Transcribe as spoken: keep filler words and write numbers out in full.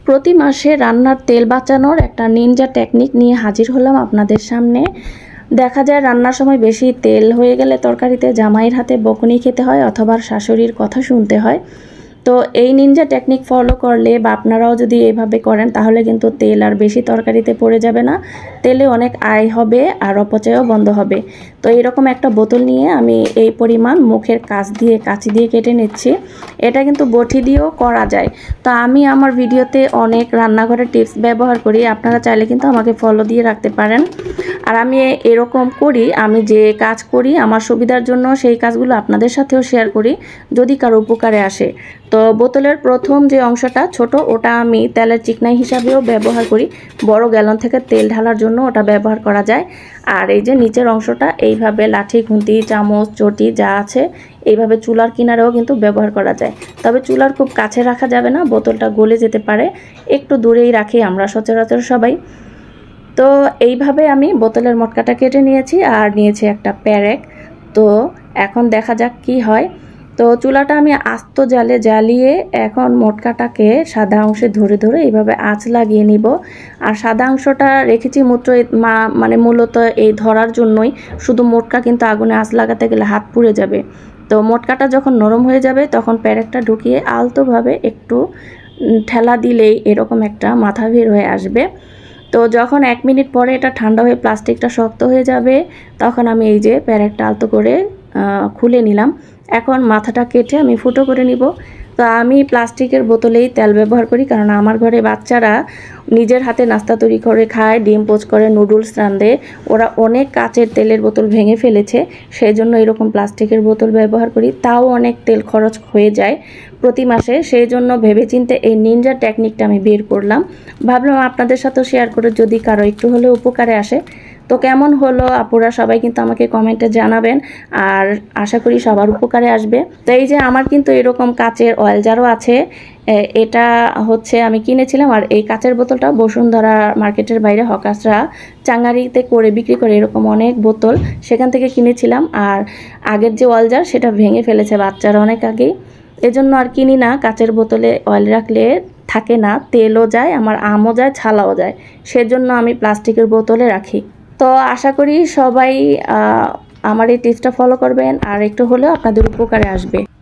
প্রতি মাসে রান্নার তেল বাঁচানোর একটা নিনজা টেকনিক নিয়ে হাজির হলাম আপনাদের সামনে। দেখা যায় রান্নার সময় বেশি তেল হয়ে গেলে তরকারিতে জামাইয়ের হাতে বকুনি খেতে হয় অথবা শাশুড়ির কথা শুনতে হয়। তো এই নিনজা টেকনিক ফলো করলে বা আপনারাও যদি এইভাবে করেন তাহলে কিন্তু তেল আর বেশি তরকারিতে পড়ে যাবে না, তেলে অনেক আয় হবে আর অপচয়ও বন্ধ হবে। তো এইরকম একটা বোতল নিয়ে আমি এই পরিমাণ মুখের কাছ দিয়ে কাঁচি দিয়ে কেটে নিচ্ছি। এটা কিন্তু বটি দিয়েও করা যায়। তো আমি আমার ভিডিওতে অনেক রান্নাঘরের টিপস ব্যবহার করি, আপনারা চাইলে কিন্তু আমাকে ফলো দিয়ে রাখতে পারেন। আর আমি এরকম করি, আমি যে কাজ করি আমার সুবিধার জন্য সেই কাজগুলো আপনাদের সাথেও শেয়ার করি যদি কারো উপকারে আসে। তো বোতলের প্রথম যে অংশটা ছোট ওটা আমি তেলের চিকনাই হিসাবেও ব্যবহার করি, বড় গ্যালন থেকে তেল ঢালার জন্য ওটা ব্যবহার করা যায়। আর এই যে নিচের অংশটা এইভাবে লাঠি, খুন্তি, চামচ, চটি যা আছে এইভাবে চুলার কিনারেও কিন্তু ব্যবহার করা যায়। তবে চুলার খুব কাছে রাখা যাবে না, বোতলটা গলে যেতে পারে, একটু দূরেই রাখি আমরা সচরাচর সবাই। তো এইভাবে আমি বোতলের মটকাটা কেটে নিয়েছি আর নিয়েছি একটা প্যারেক। তো এখন দেখা যাক কি হয়। তো চুলাটা আমি আস্ত জালে জ্বালিয়ে এখন মটকাটাকে সাদা অংশে ধরে ধরে এইভাবে আঁচ লাগিয়ে নিব। আর সাদা অংশটা রেখেছি মূত্র মা মানে মূলত এই ধরার জন্যই, শুধু মটকা কিন্তু আগুনে আঁচ লাগাতে গেলে হাত পুড়ে যাবে। তো মটকাটা যখন নরম হয়ে যাবে তখন প্যারেকটা ঢুকিয়ে আলতোভাবে একটু ঠেলা দিলেই এরকম একটা মাথা বের হয়ে আসবে। তো যখন এক মিনিট পরে এটা ঠান্ডা হয়ে প্লাস্টিকটা শক্ত হয়ে যাবে তখন আমি এই যে প্যারেকটা আলতো করে খুলে নিলাম। এখন মাথাটা কেটে আমি ফুটো করে নিব। তো আমি প্লাস্টিকের বোতলেই তেল ব্যবহার করি, কারণ আমার ঘরে বাচ্চারা নিজের হাতে নাস্তা তৈরি করে খায়, ডিম পোচ করে, নুডলস রাঁধে, ওরা অনেক কাচের তেলের বোতল ভেঙে ফেলেছে, সেই জন্য এরকম প্লাস্টিকের বোতল ব্যবহার করি। তাও অনেক তেল খরচ হয়ে যায় প্রতি মাসে, সেই জন্য ভেবেচিন্তে এই নিনজা টেকনিকটা আমি বের করলাম। ভাবলাম আপনাদের সাথেও শেয়ার করে যদি কারো একটু হলেও উপকারে আসে। তো কেমন হলো আপুরা সবাই কিন্তু আমাকে কমেন্টে জানাবেন, আর আশা করি সবার উপকারে আসবে। তো এই যে আমার কিন্তু এরকম কাচের অয়েল জারও আছে, এটা হচ্ছে আমি কিনেছিলাম। আর এই কাচের বোতলটা বসুন্ধরা মার্কেটের বাইরে হকার্সরা চাঙ্গারিতে করে বিক্রি করে এরকম অনেক বোতল, সেখান থেকে কিনেছিলাম। আর আগের যে অয়েল জার সেটা ভেঙে ফেলেছে বাচ্চারা অনেক আগেই, এজন্য আর কিনি না। কাচের বোতলে অয়েল রাখলে থাকে না, তেলও যায়, আমার আমও যায়, ছালাও যায়, সেজন্য আমি প্লাস্টিকের বোতলে রাখি। তো আশা করি সবাই আমার এই টিপসটা ফলো করবেন আর একটু হলেও আপনাদের উপকারে আসবে।